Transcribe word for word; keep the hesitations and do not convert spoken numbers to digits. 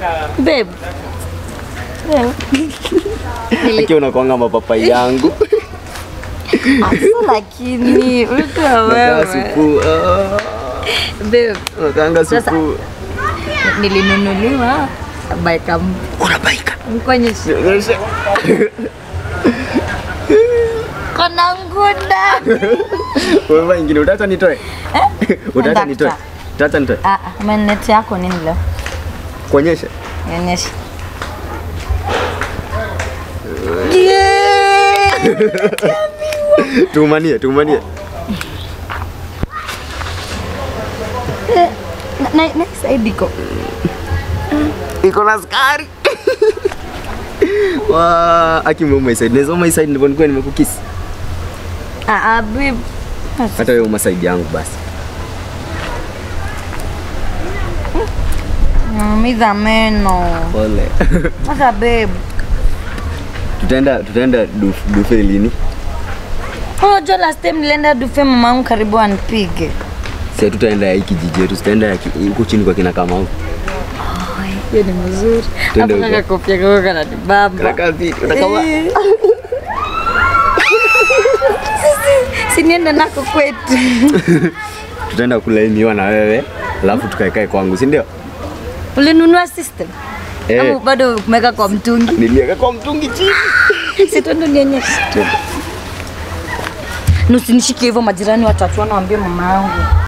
Babe. Aki unakuanga mapapai yangu. Asa lakini ulikuwa wewe. Supu. Babe, unakaanga supu. Nilinunuliwa baika. Una baika? Mkonyeshe. Kona ngunda. Wewe ingine utaacha nitoe? Eh? Utaacha nitoe? Utaacha nitoe? Ah, maneti yako nini leo? Kuonyesha? Nionyeshe. Tumanie, tumanie. Na na side iko. Iko na skari. Wah, aki mama side. Nezo my side ndivyo nilikuwa nimekukiss. Ah, ah babe. Hata wewe uma side yangu basi. Mamiza meno. Pole. Sasa babe. Tutaenda tutaenda dufe lini? Oh, jo last time nilienda dufe mamangu karibu anipige. Sasa tutaenda ya kijiji yetu, tutaenda ya huko chini kwa kina kama huko. Hiyo ni mzuri. Hapo kaka kofia kaka kana baba. Kaka vipi? Unakama si nienda nako kwetu. Tutaenda kulainiwa na wewe, alafu tukaekae kwangu, si ndio? Ulinunua system? Eh. Au bado umeka kwa mtungi? Niliweka kwa mtungi chini. Sitondo nionyeshe. Nusinishike hivyo majirani watatu wanaambia mama yangu.